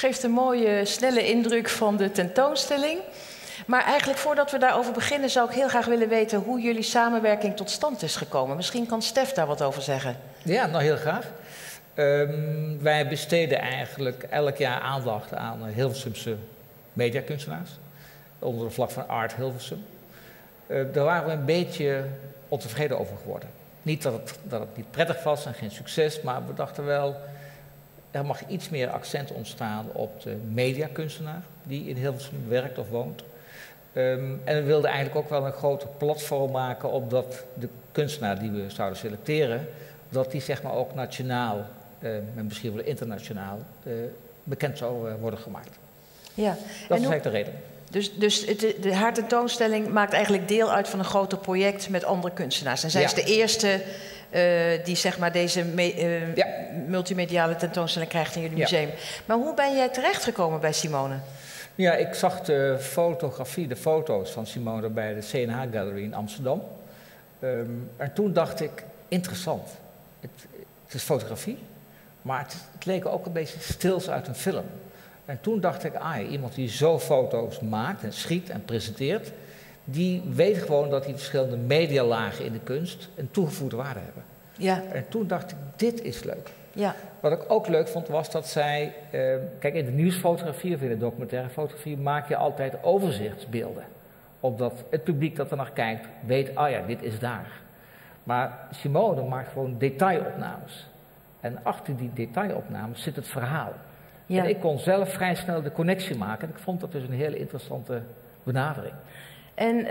geeft een mooie, snelle indruk van de tentoonstelling. Maar eigenlijk voordat we daarover beginnen zou ik heel graag willen weten hoe jullie samenwerking tot stand is gekomen. Misschien kan Stef daar wat over zeggen. Ja, nou heel graag. Wij besteden eigenlijk elk jaar aandacht aan Hilversumse mediakunstenaars. Onder de vlag van Art Hilversum. Daar waren we een beetje ontevreden over geworden. Niet dat het niet prettig was en geen succes, maar we dachten wel, er mag iets meer accent ontstaan op de mediakunstenaar die in Hilversum werkt of woont. En we wilden eigenlijk ook wel een groter platform maken, opdat de kunstenaar die we zouden selecteren, dat die zeg maar ook nationaal, en misschien wel internationaal, bekend zou worden gemaakt. Ja. Dat is eigenlijk de reden. Dus haar tentoonstelling maakt eigenlijk deel uit van een groter project met andere kunstenaars. En zij is de eerste die zeg maar deze multimediale tentoonstelling krijgt in jullie museum. Maar hoe ben jij terechtgekomen bij Simone? Ja, ik zag de foto's van Simone bij de CNH Gallery in Amsterdam. En toen dacht ik, interessant. Het is fotografie, maar het leek ook een beetje stils uit een film. En toen dacht ik, iemand die zo foto's maakt en schiet en presenteert, die weet gewoon dat die verschillende medialagen in de kunst een toegevoegde waarde hebben. Ja. En toen dacht ik, dit is leuk. Ja. Wat ik ook leuk vond was dat zij, kijk, in de nieuwsfotografie of in de documentaire fotografie maak je altijd overzichtsbeelden. Opdat het publiek dat er naar kijkt weet, dit is daar. Maar Simone maakt gewoon detailopnames. En achter die detailopnames zit het verhaal. Ja. En ik kon zelf vrij snel de connectie maken. En ik vond dat dus een hele interessante benadering. En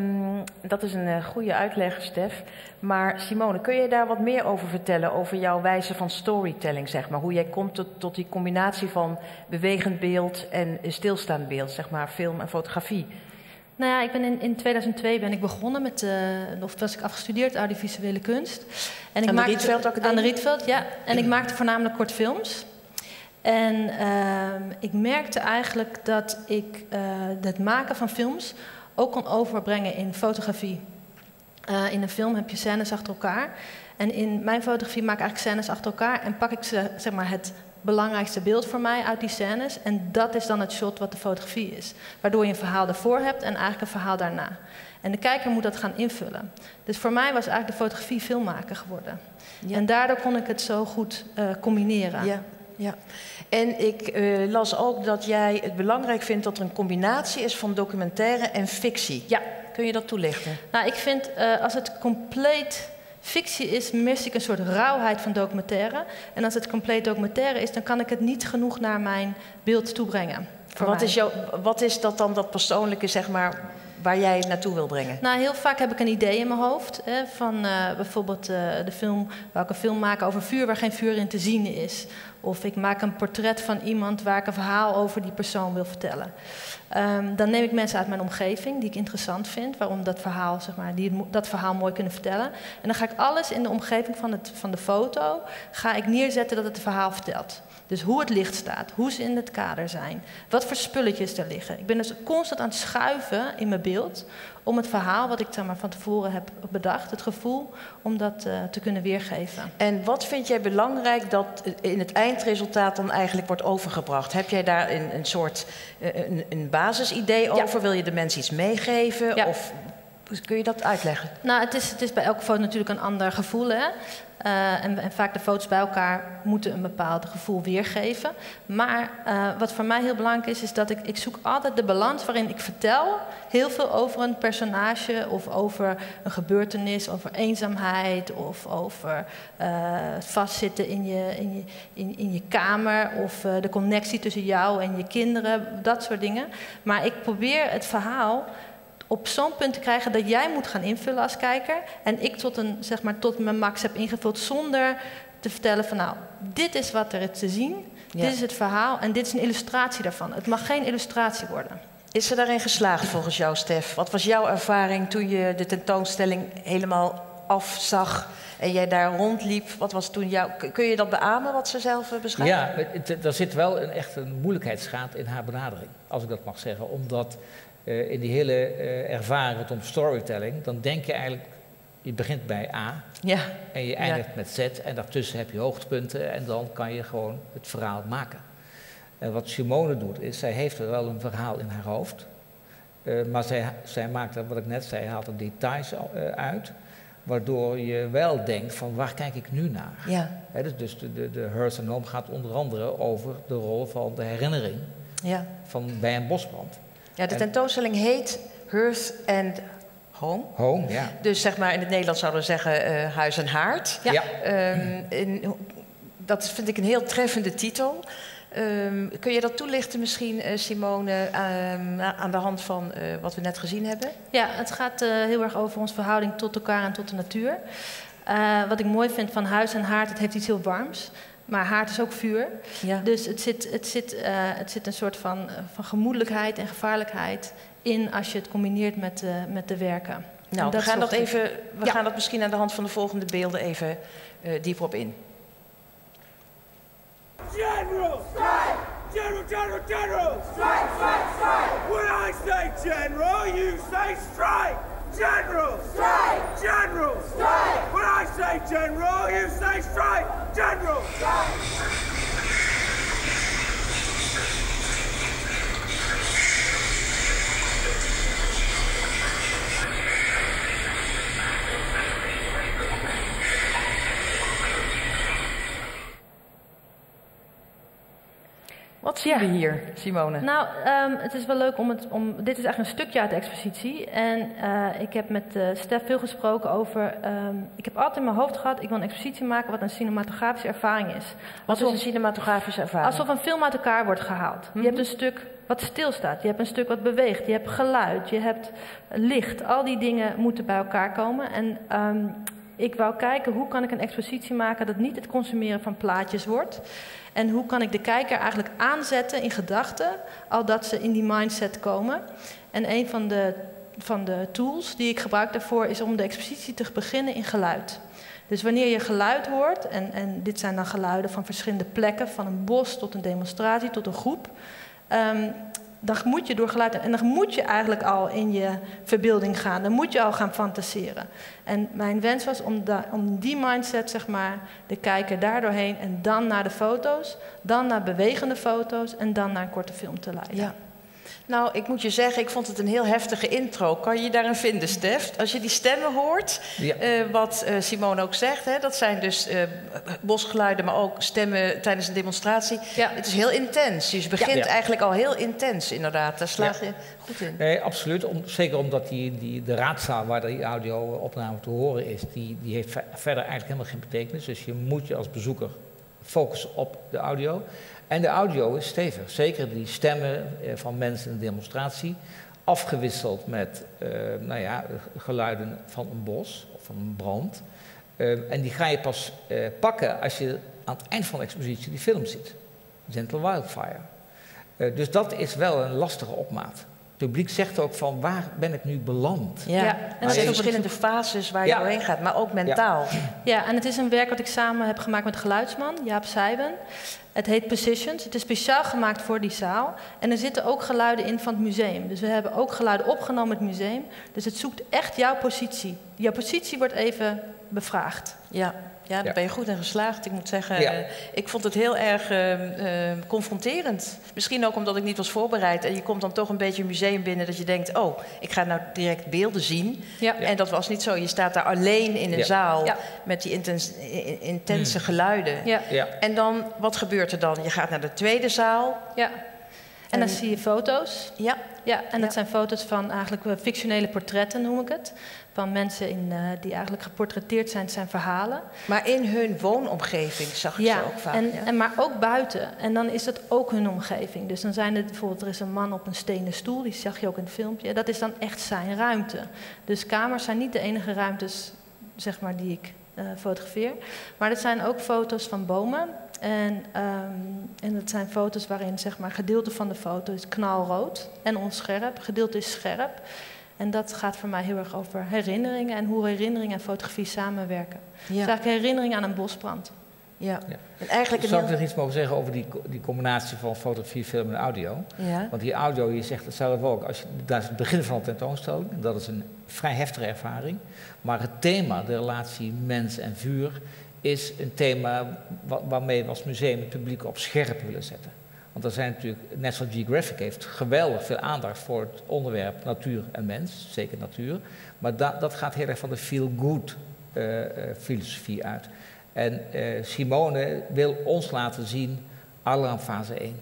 dat is een goede uitleg, Stef. Maar Simone, kun je daar wat meer over vertellen? Over jouw wijze van storytelling, zeg maar. Hoe jij komt tot die combinatie van bewegend beeld en stilstaand beeld, zeg maar, film en fotografie. Nou ja, ik ben in 2002 ben ik begonnen met, of was ik afgestudeerd, audiovisuele kunst. En ik aan de Rietveld Academie? Aan de Rietveld, ja. En ik maakte voornamelijk kortfilms. En ik merkte eigenlijk dat ik het maken van films ook kon overbrengen in fotografie. In een film heb je scènes achter elkaar. En in mijn fotografie maak ik eigenlijk scènes achter elkaar en pak ik zeg maar, het belangrijkste beeld voor mij uit die scènes. En dat is dan het shot wat de fotografie is. Waardoor je een verhaal ervoor hebt en eigenlijk een verhaal daarna. En de kijker moet dat gaan invullen. Dus voor mij was eigenlijk de fotografie filmmaker geworden. Ja. En daardoor kon ik het zo goed combineren. Ja. Ja, en ik las ook dat jij het belangrijk vindt dat er een combinatie is van documentaire en fictie. Ja. Kun je dat toelichten? Nou, ik vind als het compleet fictie is, mis ik een soort rauwheid van documentaire. En als het compleet documentaire is, dan kan ik het niet genoeg naar mijn beeld toebrengen. Wat is dat dan, dat persoonlijke, zeg maar, waar jij het naartoe wil brengen? Nou, heel vaak heb ik een idee in mijn hoofd. Van bijvoorbeeld de film, wou ik een film maken over vuur waar geen vuur in te zien is. Of ik maak een portret van iemand waar ik een verhaal over die persoon wil vertellen. Dan neem ik mensen uit mijn omgeving die ik interessant vind, waarom dat verhaal, zeg maar, die dat verhaal mooi kunnen vertellen. En dan ga ik alles in de omgeving van de foto ga ik neerzetten dat het het verhaal vertelt. Dus hoe het licht staat, hoe ze in het kader zijn, wat voor spulletjes er liggen. Ik ben dus constant aan het schuiven in mijn beeld om het verhaal wat ik zeg maar, van tevoren heb bedacht, het gevoel, om dat te kunnen weergeven. En wat vind jij belangrijk dat in het eindresultaat dan eigenlijk wordt overgebracht? Heb jij daar een soort een basisidee over? Ja. Wil je de mensen iets meegeven? Ja. Of kun je dat uitleggen? Nou, het is bij elke foto natuurlijk een ander gevoel, hè? En vaak de foto's bij elkaar moeten een bepaald gevoel weergeven. Maar wat voor mij heel belangrijk is dat ik zoek altijd de balans waarin ik vertel heel veel over een personage of over een gebeurtenis, over eenzaamheid of over vastzitten in je kamer of de connectie tussen jou en je kinderen, dat soort dingen. Maar ik probeer het verhaal op zo'n punt te krijgen dat jij moet gaan invullen als kijker. En ik tot mijn max heb ingevuld zonder te vertellen van nou, dit is wat er is te zien. Ja. Dit is het verhaal en dit is een illustratie daarvan. Het mag geen illustratie worden. Is ze daarin geslaagd volgens jou, Stef? Wat was jouw ervaring toen je de tentoonstelling helemaal afzag en jij daar rondliep? Wat was toen kun je dat beamen wat ze zelf beschrijft? Ja, er zit wel echt een moeilijkheidsgraad in haar benadering, als ik dat mag zeggen. Omdat in die hele ervaring rondom storytelling, dan denk je eigenlijk, je begint bij A en je eindigt met Z en daartussen heb je hoogtepunten en dan kan je gewoon het verhaal maken. En wat Simone doet, is zij heeft er wel een verhaal in haar hoofd. Maar zij maakt er, wat ik net zei, haalt er details uit. Waardoor je wel denkt van waar kijk ik nu naar? Ja. Dus de Hearth and Home gaat onder andere over de rol van de herinnering bij een bosbrand. Ja, de tentoonstelling heet Hearth and Home. Home, ja. Dus zeg maar in het Nederlands zouden we zeggen huis en haard. Ja. Dat vind ik een heel treffende titel. Kun je dat toelichten misschien, Simone, aan de hand van wat we net gezien hebben? Ja, het gaat heel erg over onze verhouding tot elkaar en tot de natuur. Wat ik mooi vind van huis en haard, het heeft iets heel warms. Maar haard is ook vuur. Ja. Dus het zit een soort van gemoedelijkheid en gevaarlijkheid in als je het combineert met de werken. Nou, we gaan dat misschien aan de hand van de volgende beelden even dieper op in. General! Strike! General, general, general! Strike, strike, strike! When I say general, you say strike! General! Strike! General! Strike! When I say general, you say strike! General! Strike! Wat zien we hier, Simone? Nou, het is wel leuk dit is eigenlijk een stukje uit de expositie. En ik heb met Stef veel gesproken over... ik heb altijd in mijn hoofd gehad, ik wil een expositie maken wat een cinematografische ervaring is. Wat is een cinematografische ervaring? Alsof een film uit elkaar wordt gehaald. Je hebt een stuk wat stilstaat, je hebt een stuk wat beweegt, je hebt geluid, je hebt licht. Al die dingen moeten bij elkaar komen. En ik wou kijken, hoe kan ik een expositie maken dat niet het consumeren van plaatjes wordt... En hoe kan ik de kijker eigenlijk aanzetten in gedachten, al dat ze in die mindset komen. En een van de tools die ik gebruik daarvoor is om de expositie te beginnen in geluid. Dus wanneer je geluid hoort, en dit zijn dan geluiden van verschillende plekken, van een bos tot een demonstratie, tot een groep... dan moet je door geluid... En dan moet je eigenlijk al in je verbeelding gaan. Dan moet je al gaan fantaseren. En mijn wens was om die mindset, zeg maar, de kijker daardoorheen... en dan naar de foto's, dan naar bewegende foto's... en dan naar een korte film te leiden. Ja. Nou, ik moet je zeggen, ik vond het een heel heftige intro. Kan je je daarin vinden, Stef? Als je die stemmen hoort, wat Simone ook zegt... Hè, dat zijn dus bosgeluiden, maar ook stemmen tijdens een demonstratie. Ja. Het is heel intens. Dus je begint eigenlijk al heel intens, inderdaad. Daar slaag je goed in. Nee, absoluut. Zeker omdat de raadzaal waar die audio-opname te horen is... die heeft verder eigenlijk helemaal geen betekenis. Dus je moet je als bezoeker focussen op de audio... En de audio is stevig, zeker die stemmen van mensen in de demonstratie, afgewisseld met geluiden van een bos of van een brand. En die ga je pas pakken als je aan het eind van de expositie die film ziet, Gentle Wildfire. Dus dat is wel een lastige opmaat. Het publiek zegt ook van, waar ben ik nu beland? Ja. En er zijn verschillende fases waar je doorheen gaat, maar ook mentaal. Ja, en het is een werk wat ik samen heb gemaakt met geluidsman, Jaap Sijben. Het heet Positions. Het is speciaal gemaakt voor die zaal. En er zitten ook geluiden in van het museum. Dus we hebben ook geluiden opgenomen in het museum. Dus het zoekt echt jouw positie. Jouw positie wordt even bevraagd. Ja, daar ben je goed in geslaagd. Ik moet zeggen, ik vond het heel erg confronterend. Misschien ook omdat ik niet was voorbereid. En je komt dan toch een beetje een museum binnen dat je denkt... oh, ik ga nou direct beelden zien. Ja. En dat was niet zo. Je staat daar alleen in een zaal met die intense geluiden. Ja. Ja. En dan, wat gebeurt er dan? Je gaat naar de tweede zaal. Ja. En dan zie je foto's. Ja. Ja, en dat zijn foto's van eigenlijk fictionele portretten, noem ik het. Van mensen die eigenlijk geportretteerd zijn, zijn verhalen. Maar in hun woonomgeving zag je ze ook vaak. Maar ook buiten. En dan is dat ook hun omgeving. Dus dan zijn er bijvoorbeeld, er is een man op een stenen stoel, die zag je ook in het filmpje. Dat is dan echt zijn ruimte. Dus kamers zijn niet de enige ruimtes, zeg maar, die ik fotografeer. Maar dat zijn ook foto's van bomen. En dat zijn foto's waarin, zeg maar, gedeelte van de foto is knalrood en onscherp. Gedeelte is scherp. En dat gaat voor mij heel erg over herinneringen en hoe herinnering en fotografie samenwerken. Ja. Dus eigenlijk herinnering aan een bosbrand. Ja. En eigenlijk zou ik nog iets mogen zeggen over die combinatie van fotografie, film en audio? Ja. Want die audio, je zegt het zelf ook, dat is het begin van een tentoonstelling. Dat is een vrij heftige ervaring. Maar het thema, de relatie mens en vuur, is een thema waarmee we als museum het publiek op scherp willen zetten. Want er zijn natuurlijk, National Geographic heeft geweldig veel aandacht voor het onderwerp natuur en mens, zeker natuur. Maar dat gaat heel erg van de feel-good filosofie uit. En Simone wil ons laten zien, alarm fase 1.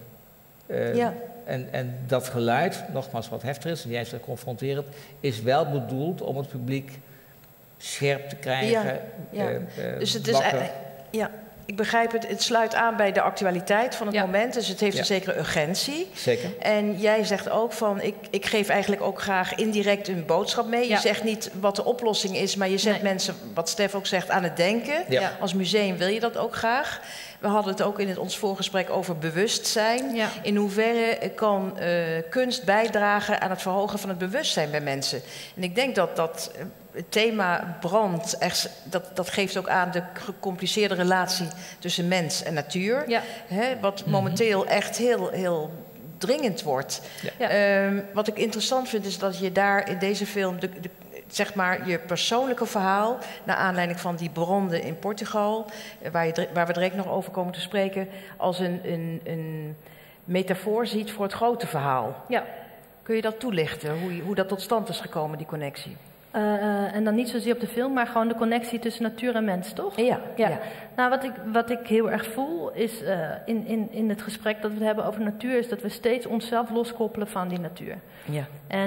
En dat geluid, nogmaals wat heftig is, en jij zegt confronterend, is wel bedoeld om het publiek scherp te krijgen. Dus het is ik begrijp het, het sluit aan bij de actualiteit van het moment. Dus het heeft een zekere urgentie. Zeker. En jij zegt ook van, ik geef eigenlijk ook graag indirect een boodschap mee. Je zegt niet wat de oplossing is, maar je zet mensen, wat Stef ook zegt, aan het denken. Ja. Als museum wil je dat ook graag. We hadden het ook in ons voorgesprek over bewustzijn. Ja. In hoeverre kan kunst bijdragen aan het verhogen van het bewustzijn bij mensen? En ik denk dat het thema brand, dat geeft ook aan de gecompliceerde relatie tussen mens en natuur. Ja. Wat momenteel echt heel dringend wordt. Ja. Wat ik interessant vind is dat je daar in deze film zeg maar je persoonlijke verhaal, naar aanleiding van die branden in Portugal, waar we direct nog over komen te spreken, als een metafoor ziet voor het grote verhaal. Ja. Kun je dat toelichten, hoe dat tot stand is gekomen, die connectie? En dan niet zozeer op de film, maar gewoon de connectie tussen natuur en mens, toch? Ja. Nou, wat ik heel erg voel is in het gesprek dat we hebben over natuur, is dat we steeds onszelf loskoppelen van die natuur. Ja.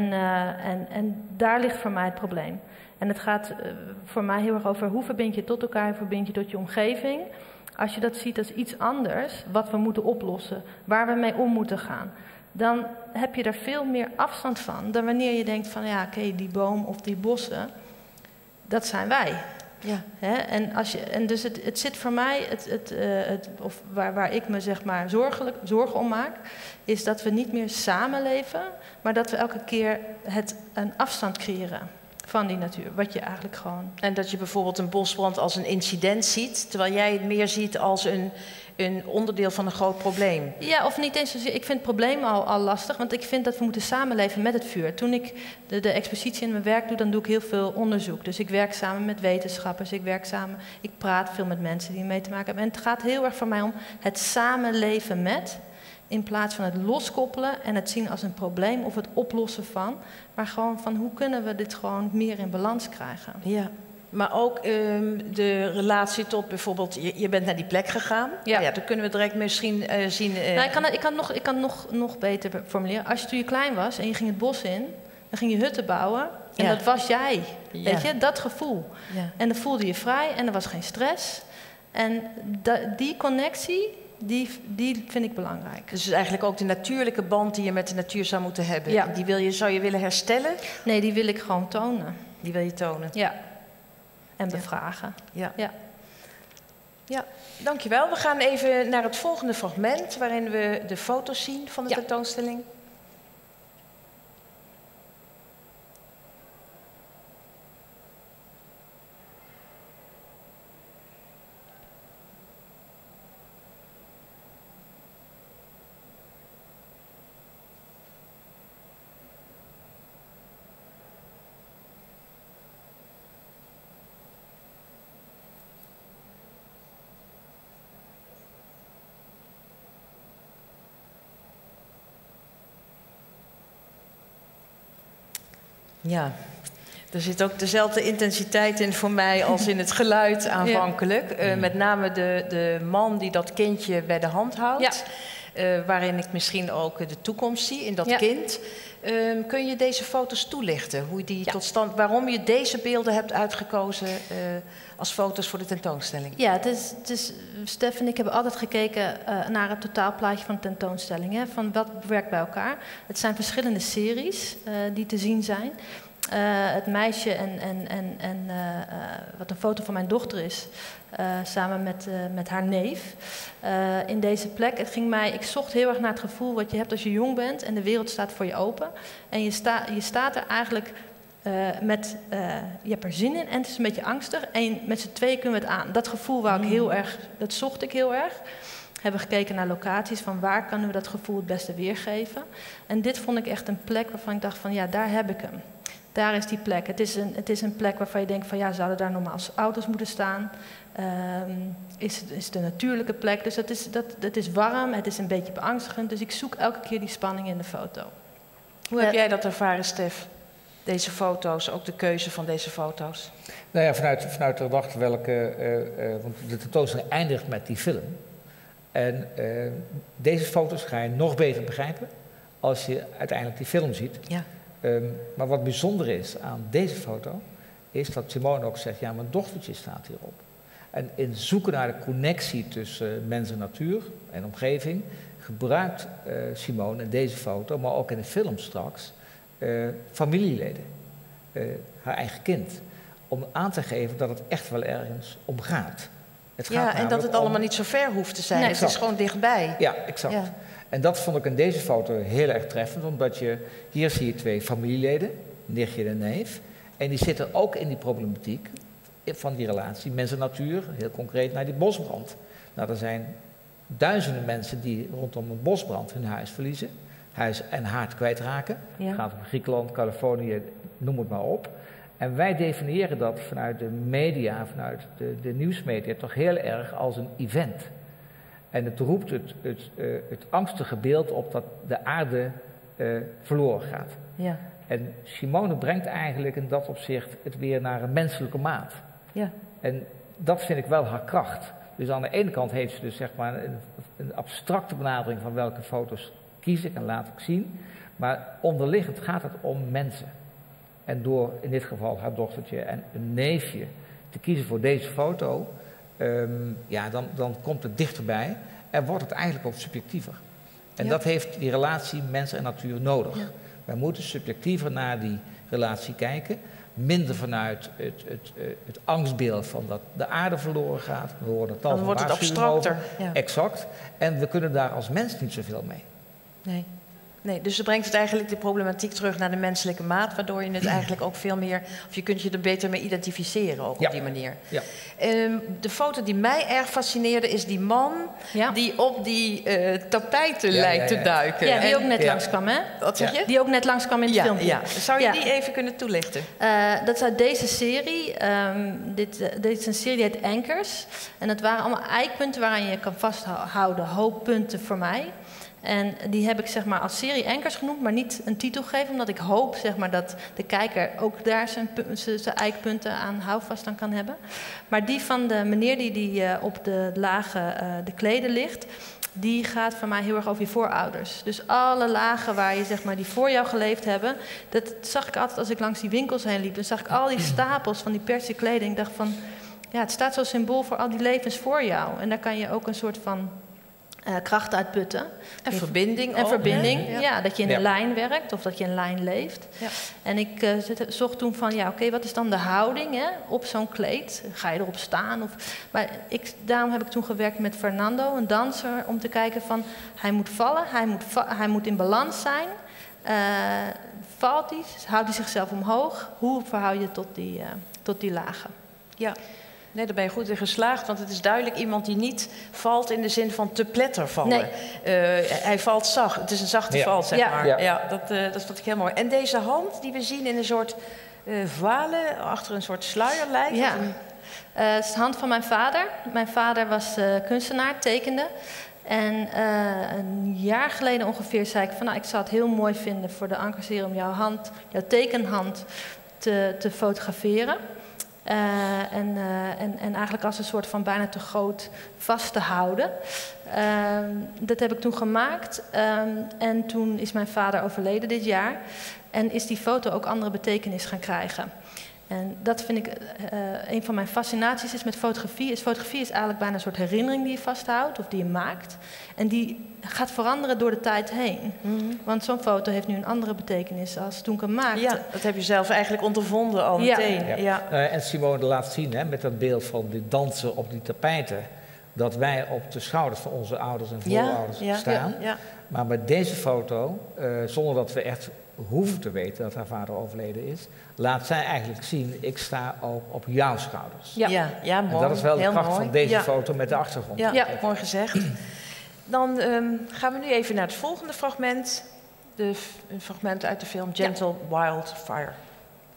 En daar ligt voor mij het probleem. En het gaat voor mij heel erg over hoe verbind je tot elkaar, hoe verbind je tot je omgeving. Als je dat ziet als iets anders, wat we moeten oplossen, waar we mee om moeten gaan, dan heb je er veel meer afstand van dan wanneer je denkt van ja, oké, die boom of die bossen, dat zijn wij. Ja. En dus het zit voor mij, of waar ik me zeg maar zorgen om maak, is dat we niet meer samenleven, maar dat we elke keer een afstand creëren van die natuur, wat je eigenlijk gewoon... En dat je bijvoorbeeld een bosbrand als een incident ziet, terwijl jij het meer ziet als een onderdeel van een groot probleem. Ja, of niet eens zozeer. Ik vind het probleem al lastig, want ik vind dat we moeten samenleven met het vuur. Toen ik de expositie in mijn werk doe, dan doe ik heel veel onderzoek. Dus ik werk samen met wetenschappers, ik praat veel met mensen die mee te maken hebben. En het gaat heel erg voor mij om het samenleven met, in plaats van het loskoppelen en het zien als een probleem of het oplossen van, maar gewoon van hoe kunnen we dit gewoon meer in balans krijgen. Ja. Maar ook de relatie tot bijvoorbeeld, je bent naar die plek gegaan. Ja, dan kunnen we direct misschien zien... Nou, ik kan nog beter formuleren. Als je toen je klein was en je ging het bos in, dan ging je hutten bouwen. En dat was jij, weet je, dat gevoel. Ja. En dan voelde je vrij en er was geen stress. En die connectie, die vind ik belangrijk. Dus eigenlijk ook de natuurlijke band die je met de natuur zou moeten hebben. Ja. Zou je willen herstellen? Nee, die wil ik gewoon tonen. Die wil je tonen? Ja. En bevragen. Ja, dankjewel. We gaan even naar het volgende fragment, waarin we de foto's zien van de tentoonstelling. Ja, er zit ook dezelfde intensiteit in voor mij als in het geluid aanvankelijk. Met name de man die dat kindje bij de hand houdt. Ja. Waarin ik misschien ook de toekomst zie in dat kind. Kun je deze foto's toelichten? Hoe die tot stand, waarom je deze beelden hebt uitgekozen als foto's voor de tentoonstelling? Ja, het is Stef en ik hebben altijd gekeken naar het totaalplaatje van de tentoonstelling. Hè, van wat werkt bij elkaar. Het zijn verschillende series die te zien zijn. Het meisje en wat een foto van mijn dochter is, samen met haar neef. In deze plek. Ik zocht heel erg naar het gevoel wat je hebt als je jong bent en de wereld staat voor je open. En je staat er eigenlijk je hebt er zin in en het is een beetje angstig. En met z'n tweeën kunnen we het aan. Dat gevoel dat zocht ik heel erg. Hebben gekeken naar locaties van waar kunnen we dat gevoel het beste weergeven. En dit vond ik echt een plek waarvan ik dacht van ja, daar heb ik hem. Daar is die plek. Het is een plek waarvan je denkt van ja, zouden daar normaal auto's moeten staan? Is het een natuurlijke plek? Dus het is warm, het is een beetje beangstigend. Dus ik zoek elke keer die spanning in de foto. Hoe heb jij dat ervaren, Stef? Deze foto's, ook de keuze van deze foto's? Nou ja, vanuit de gedachte welke... want de tentoonstelling eindigt met die film. En deze foto's ga je nog beter begrijpen als je uiteindelijk die film ziet. Ja. Maar wat bijzonder is aan deze foto, is dat Simone ook zegt, ja, mijn dochtertje staat hierop. En in zoeken naar de connectie tussen mens en natuur en omgeving, gebruikt Simone in deze foto, maar ook in de film straks, familieleden, haar eigen kind. Om aan te geven dat het echt wel ergens om gaat. Het gaat en dat het allemaal niet zo ver hoeft te zijn. Nee, het is gewoon dichtbij. Ja, exact. Ja. En dat vond ik in deze foto heel erg treffend, omdat hier zie je 2 familieleden, nichtje en neef. En die zitten ook in die problematiek van die relatie mens-natuur, heel concreet naar die bosbrand. Nou, er zijn duizenden mensen die rondom een bosbrand hun huis verliezen, huis en haard kwijtraken. Ja. Het gaat om Griekenland, Californië, noem het maar op. En wij definiëren dat vanuit de media, vanuit de nieuwsmedia, toch heel erg als een event. En het roept het angstige beeld op dat de aarde verloren gaat. Ja. En Simone brengt eigenlijk in dat opzicht het weer naar een menselijke maat. Ja. En dat vind ik wel haar kracht. Dus aan de ene kant heeft ze dus zeg maar een abstracte benadering van welke foto's kies ik en laat ik zien. Maar onderliggend gaat het om mensen. En door in dit geval haar dochtertje en een neefje te kiezen voor deze foto, dan komt het dichterbij en wordt het eigenlijk ook subjectiever. En dat heeft die relatie mens en natuur nodig. Ja. Wij moeten subjectiever naar die relatie kijken. Minder vanuit het angstbeeld van dat de aarde verloren gaat. We horen het al. Dan wordt het abstracter. Ja. Exact. En we kunnen daar als mens niet zoveel mee. Nee, dus ze brengt het eigenlijk de problematiek terug naar de menselijke maat, waardoor je het eigenlijk ook veel meer, of je kunt je er beter mee identificeren ook op die manier. Ja. De foto die mij erg fascineerde is die man die op die tapijten lijkt te duiken. Ja, die ook net langskwam, hè? Wat zeg je? Die ook net langskwam in het filmpje. Ja. Zou je die even kunnen toelichten? Dat is uit deze serie. Dit is een serie die heet Anchors. En dat waren allemaal eikpunten waaraan je kan vasthouden, hooppunten voor mij. En die heb ik zeg maar als serie Anchors genoemd, maar niet een titel gegeven, omdat ik hoop zeg maar, dat de kijker ook daar zijn eikpunten aan houvast aan kan hebben. Maar die van de meneer die op de lagen de kleden ligt, die gaat voor mij heel erg over je voorouders. Dus alle lagen waar je zeg maar die voor jou geleefd hebben, dat zag ik altijd als ik langs die winkels heen liep. Dan zag ik al die stapels van die persie kleding. Ik dacht van, ja, het staat zo'n symbool voor al die levens voor jou. En daar kan je ook een soort van kracht uitputten. En verbinding en ook. verbinding, ja, dat je in een lijn werkt of dat je in een lijn leeft. Ja. En ik zocht toen van, oké, wat is dan de houding op zo'n kleed? Ga je erop staan? Daarom heb ik toen gewerkt met Fernando, een danser, om te kijken van, hij moet vallen, hij moet in balans zijn. Valt hij? Houdt hij zichzelf omhoog? Hoe verhoud je tot die lagen? Ja. Nee, daar ben je goed in geslaagd, want het is duidelijk iemand die niet valt in de zin van te pletter vallen. Nee. Hij valt zacht, het is een zachte val, zeg maar. Ja, dat vond ik heel mooi. En deze hand die we zien in een soort voile, achter een soort sluier lijkt. Ja, het is de hand van mijn vader. Mijn vader was kunstenaar, tekende. En een jaar geleden ongeveer zei ik van, ik zou het heel mooi vinden voor de Anchorserie om jouw tekenhand te fotograferen. En eigenlijk als een soort van bijna te groot vast te houden. Dat heb ik toen gemaakt. En toen is mijn vader overleden dit jaar. En is die foto ook andere betekenis gaan krijgen. En dat vind ik een van mijn fascinaties is met fotografie. Fotografie is eigenlijk bijna een soort herinnering die je vasthoudt of die je maakt. En die gaat veranderen door de tijd heen. Mm-hmm. Want zo'n foto heeft nu een andere betekenis als toen ik hem maakte. Ja, dat heb je zelf eigenlijk ondervonden al meteen. Ja. En Simone laat zien met dat beeld van die dansen op die tapijten, dat wij op de schouders van onze ouders en voorouders staan. Ja. Maar met deze foto, zonder dat we echt hoeven te weten dat haar vader overleden is, laat zij eigenlijk zien, ik sta ook op jouw schouders. Ja, mooi. En dat is wel de kracht mooi. van deze foto met de achtergrond. Ja, mooi gezegd. Dan gaan we nu even naar het volgende fragment. Een fragment uit de film Gentle Wildfire.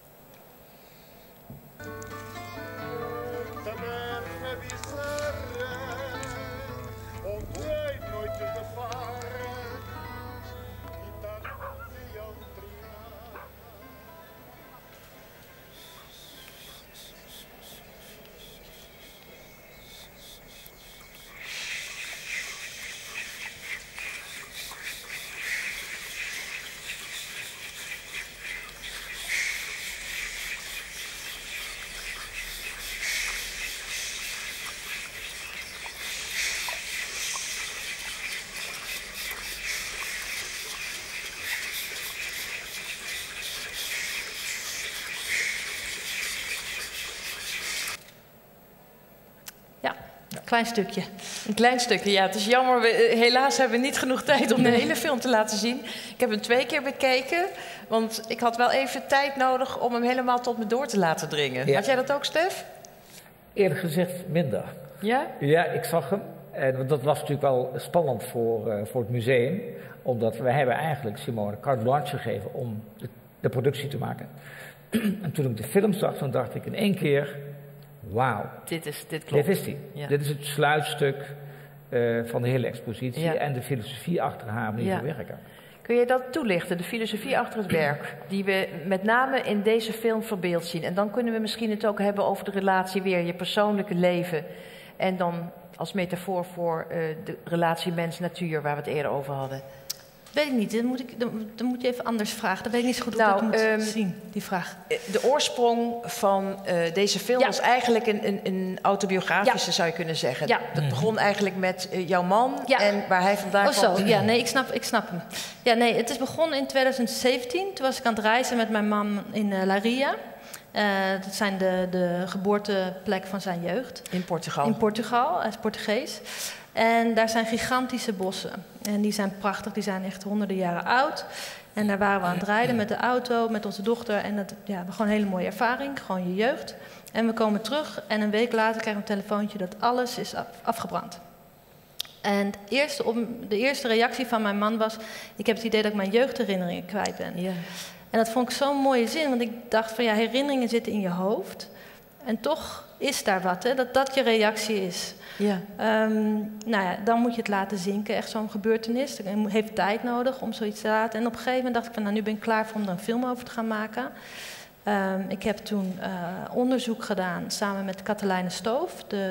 klein stukje. Een klein stukje, ja. Het is jammer, helaas hebben we niet genoeg tijd om de hele film te laten zien. Ik heb hem 2 keer bekeken, want ik had wel even tijd nodig om hem helemaal tot me door te laten dringen. Ja. Had jij dat ook, Stef? Eerlijk gezegd minder. Ja? Ja, ik zag hem. En dat was natuurlijk wel spannend voor het museum. Omdat wij hebben eigenlijk Simone carte blanche gegeven om de productie te maken. En toen ik de film zag, dan dacht ik in 1 keer... Wauw, Dit klopt. dit is die. Ja. Dit is het sluitstuk van de hele expositie Ja. en de filosofie achter haar manier Ja. van werken. Kun je dat toelichten, de filosofie achter het werk, die we met name in deze film verbeeld zien? En dan kunnen we misschien het ook hebben over de relatie weer, je persoonlijke leven. En dan als metafoor voor de relatie mens-natuur, waar we het eerder over hadden. Weet ik niet, dan moet je even anders vragen. Dan weet ik niet zo goed hoe ik dat moet zien, die vraag. De oorsprong van deze film was eigenlijk een autobiografische, zou je kunnen zeggen. Ja. Dat begon eigenlijk met jouw man en waar hij vandaan Oh kwam. zo, ja, nee, ik snap hem. Ja, nee, het is begonnen in 2017. Toen was ik aan het reizen met mijn man in La Ria. Dat zijn de geboorteplek van zijn jeugd. In Portugal. In Portugal, hij is Portugees. En daar zijn gigantische bossen. En die zijn prachtig, die zijn echt honderden jaren oud. En daar waren we aan het rijden met de auto, met onze dochter. En dat was gewoon een hele mooie ervaring, gewoon je jeugd. En we komen terug en een week later krijgen we een telefoontje dat alles is afgebrand. En de eerste reactie van mijn man was... ik heb het idee dat ik mijn jeugdherinneringen kwijt ben. Ja. En dat vond ik zo'n mooie zin, want ik dacht van ja, herinneringen zitten in je hoofd. En toch is daar wat, hè, dat je reactie is. Ja. Nou ja, dan moet je het laten zinken, echt zo'n gebeurtenis. Het heeft tijd nodig om zoiets te laten. En op een gegeven moment dacht ik van, nou, nu ben ik klaar om er een film over te gaan maken. Ik heb toen onderzoek gedaan samen met Katelijne Stoof,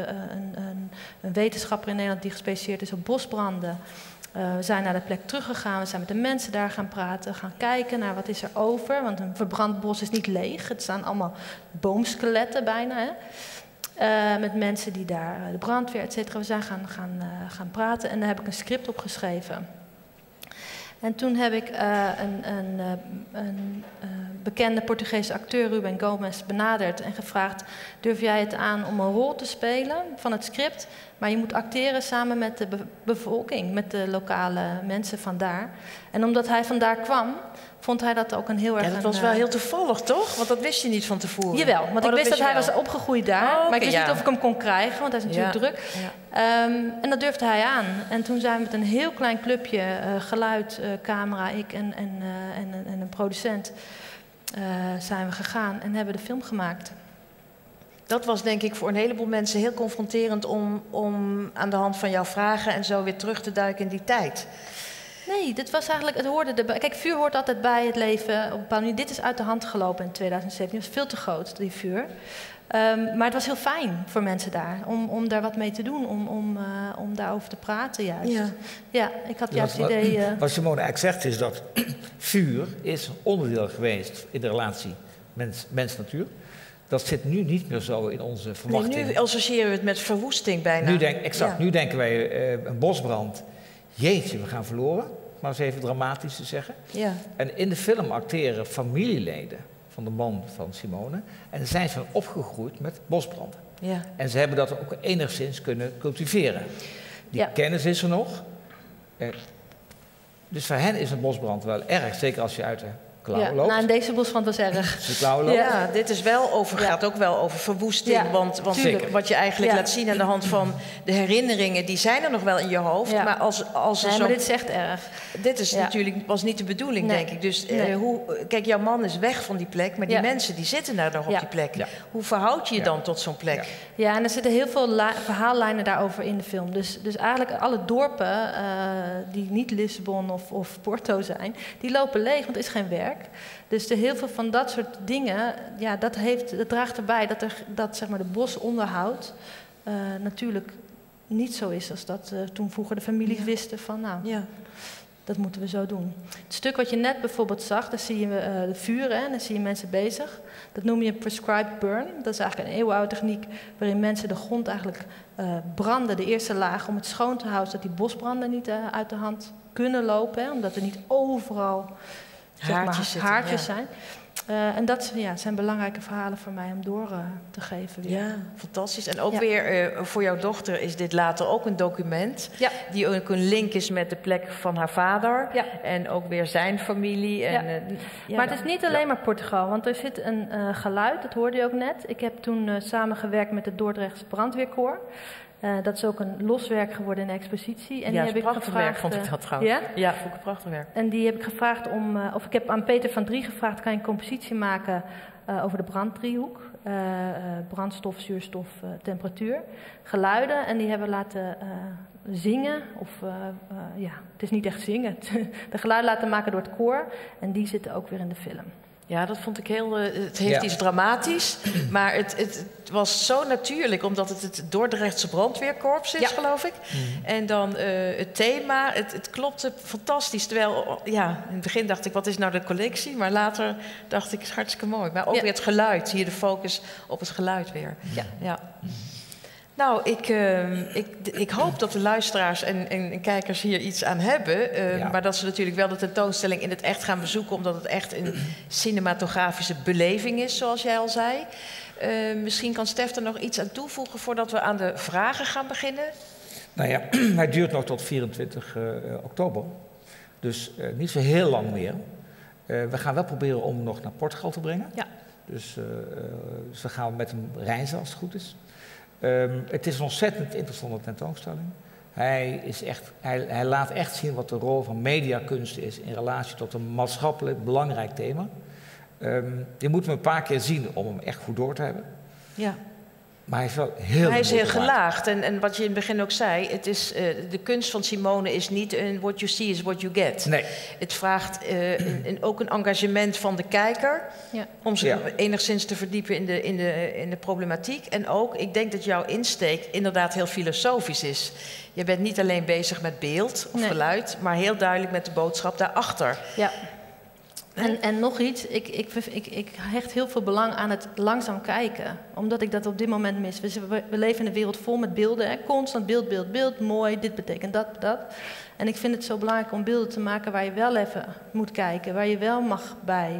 een wetenschapper in Nederland die gespecialiseerd is op bosbranden. We zijn naar de plek teruggegaan, we zijn met de mensen daar gaan praten, gaan kijken naar wat is er over. Want een verbrand bos is niet leeg, het staan allemaal boomskeletten bijna. Hè? Met mensen die daar, de brandweer, et cetera. We zijn gaan praten en daar heb ik een script op geschreven. En toen heb ik een bekende Portugese acteur, Ruben Gomes, benaderd en gevraagd... durf jij het aan om een rol te spelen van het script... maar je moet acteren samen met de bevolking, met de lokale mensen vandaar. En omdat hij vandaar kwam, vond hij dat ook een heel erg... Ja, dat was wel heel toevallig, toch? Want dat wist je niet van tevoren. Jawel, want ik wist dat hij was opgegroeid daar. Oh, maar ik wist niet of ik hem kon krijgen, want hij is natuurlijk druk. Ja. En dat durfde hij aan. En toen zijn we met een heel klein clubje, geluid, camera, ik en een producent... zijn we gegaan en hebben de film gemaakt. Dat was denk ik voor een heleboel mensen heel confronterend om aan de hand van jouw vragen en zo weer terug te duiken in die tijd. Nee, dit was eigenlijk, het hoorde erbij. Kijk, vuur hoort altijd bij het leven. Op een bepaalde manier. Dit is uit de hand gelopen in 2017. Het was veel te groot, die vuur. Maar het was heel fijn voor mensen daar, om daar wat mee te doen, om daarover te praten juist. Ja, ik had juist het idee... Wat Simone eigenlijk zegt is dat vuur is onderdeel geweest in de relatie mens-natuur. Dat zit nu niet meer zo in onze verwachting. Nee, nu associëren we het met verwoesting bijna. Nu denken wij een bosbrand. Jeetje, we gaan verloren. Maar eens even dramatisch te zeggen. Ja. En in de film acteren familieleden van de man van Simone. En zijn ze opgegroeid met bosbranden. Ja. En ze hebben dat ook enigszins kunnen cultiveren. Die kennis is er nog. Dus voor hen is een bosbrand wel erg. Zeker als je uit de klauwen loopt. Nou, en deze bosbrand was erg. De klauwen loopt. Ja, dit is wel gaat ook wel over verwoesting. Ja, want wat je eigenlijk laat zien aan de hand van de herinneringen, die zijn er nog wel in je hoofd. Ja. Maar als maar dit is echt erg. Dit is natuurlijk was niet de bedoeling, denk ik. Dus kijk, jouw man is weg van die plek, maar die mensen die zitten daar nog op die plek. Ja. Hoe verhoud je je dan tot zo'n plek? Ja, en er zitten heel veel verhaallijnen daarover in de film. Dus eigenlijk alle dorpen die niet Lissabon of Porto zijn, die lopen leeg, want er is geen werk. Dus heel veel van dat soort dingen, dat draagt erbij dat zeg maar, de bosonderhoud natuurlijk niet zo is als dat toen vroeger de families wisten van dat moeten we zo doen. Het stuk wat je net bijvoorbeeld zag, daar zie je de vuren en dan zie je mensen bezig. Dat noem je prescribed burn. Dat is eigenlijk een eeuwenoude techniek waarin mensen de grond eigenlijk branden, de eerste laag, om het schoon te houden, zodat die bosbranden niet uit de hand kunnen lopen, omdat er niet overal haartjes zijn. En dat zijn belangrijke verhalen voor mij om door te geven. Weer. Ja, fantastisch. En ook weer voor jouw dochter is dit later ook een document. Ja. Die ook een link is met de plek van haar vader. Ja. En ook weer zijn familie. En, Maar het is niet alleen maar Portugal, want er zit een geluid, dat hoorde je ook net. Ik heb toen samengewerkt met het Dordrechtse brandweerkoor. Dat is ook een loswerk geworden in de expositie. En ja, die heb ik prachtig werk vond ik dat trouwens. Ja? Ja, vond ik een prachtig werk. En die heb ik gevraagd of ik heb aan Peter van Drie gevraagd, kan je een compositie maken over de branddriehoek. Brandstof, zuurstof, temperatuur. Geluiden. En die hebben laten zingen. Het is niet echt zingen. De geluiden laten maken door het koor. En die zitten ook weer in de film. Ja, dat vond ik heel... het heeft iets dramatisch, maar het was zo natuurlijk, omdat het Dordrechtse brandweerkorps is, geloof ik. En dan het thema, het klopte fantastisch. Terwijl, in het begin dacht ik, wat is nou de collectie? Maar later dacht ik, het is hartstikke mooi. Maar ook weer het geluid, hier de focus op het geluid weer. Ja. Nou, ik hoop dat de luisteraars en kijkers hier iets aan hebben. Maar dat ze natuurlijk wel de tentoonstelling in het echt gaan bezoeken, omdat het echt een cinematografische beleving is, zoals jij al zei. Misschien kan Stef er nog iets aan toevoegen voordat we aan de vragen gaan beginnen. Nou ja, hij duurt nog tot 24 oktober. Dus niet zo heel lang meer. We gaan wel proberen om hem nog naar Portugal te brengen. Ja. Dus we gaan met hem reizen als het goed is. Het is een ontzettend interessante tentoonstelling. Hij laat echt zien wat de rol van mediakunst is in relatie tot een maatschappelijk belangrijk thema. Die moeten we een paar keer zien om hem echt goed door te hebben. Ja. Maar hij is wel heel gelaagd. En wat je in het begin ook zei, het is, de kunst van Simone is niet een what you see is what you get. Nee. Het vraagt ook een engagement van de kijker om zich enigszins te verdiepen in de problematiek. En ook, ik denk dat jouw insteek inderdaad heel filosofisch is. Je bent niet alleen bezig met beeld of geluid, maar heel duidelijk met de boodschap daarachter. Ja. En nog iets, ik hecht heel veel belang aan het langzaam kijken. Omdat ik dat op dit moment mis. We leven in een wereld vol met beelden. Hè? Constant beeld, mooi, dit betekent dat. En ik vind het zo belangrijk om beelden te maken waar je wel even moet kijken. Waar je wel mag bij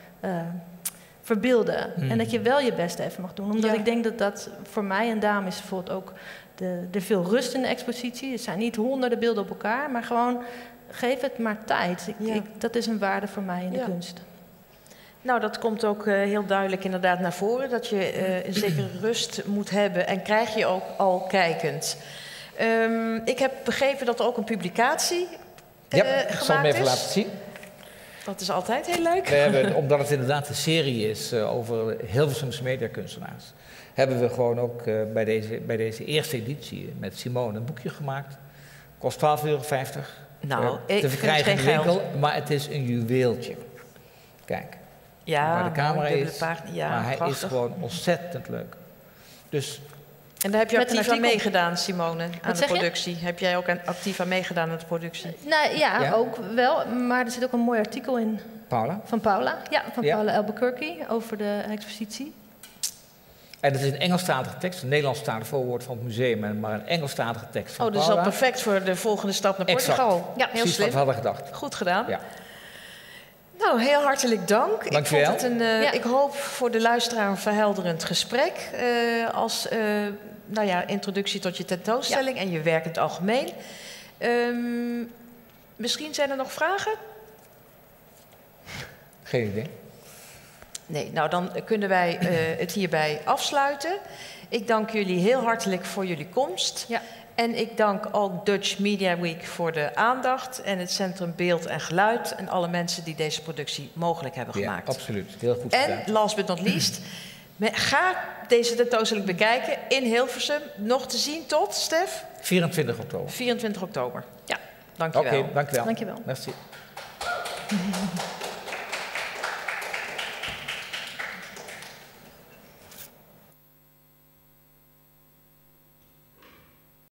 verbeelden. En dat je wel je best even mag doen. Omdat ik denk dat dat voor mij en daarom is bijvoorbeeld ook de veel rust in de expositie. Het zijn niet honderden beelden op elkaar, maar gewoon... Geef het maar tijd. Dat is een waarde voor mij in de kunst. Nou, dat komt ook heel duidelijk inderdaad naar voren. Dat je een zekere rust moet hebben. En krijg je ook al kijkend. Ik heb begrepen dat er ook een publicatie gemaakt is. Ik zal hem even laten zien. Dat is altijd heel leuk. We hebben, omdat het inderdaad een serie is over Hilversumse mediakunstenaars... hebben we gewoon ook bij deze eerste editie met Simone een boekje gemaakt. Kost €12,50. Nou, te verkrijgen in de winkel, maar het is een juweeltje. Kijk, waar de camera is, maar hij is gewoon ontzettend leuk. Dus, en daar heb je actief aan meegedaan, Simone, aan de productie. Heb jij ook actief aan meegedaan aan de productie? Nou, ook wel, maar er zit ook een mooi artikel in. Paula? Van Paula, Paula Albuquerque over de expositie. En het is een Engelstalige tekst, een Nederlandstalig voorwoord van het museum, maar een Engelstalige tekst van Paula. Dat is al perfect voor de volgende stap naar Portugal. Exact. Ja, heel precies slim. wat we hadden gedacht. Goed gedaan. Ja. Nou, heel hartelijk dank. Dank je wel. Ik hoop voor de luisteraar een verhelderend gesprek als introductie tot je tentoonstelling en je werk in het algemeen. Misschien zijn er nog vragen? Geen idee. Nee, nou dan kunnen wij het hierbij afsluiten. Ik dank jullie heel hartelijk voor jullie komst. Ja. En ik dank ook Dutch Media Week voor de aandacht en het Centrum Beeld en Geluid en alle mensen die deze productie mogelijk hebben gemaakt. Ja, absoluut. Heel goed gedaan. En last but not least, ga deze tentoonstelling bekijken in Hilversum. Nog te zien tot, Stef? 24 oktober. 24 oktober. Ja, dankjewel. Oké, dankjewel. Dankjewel. Merci.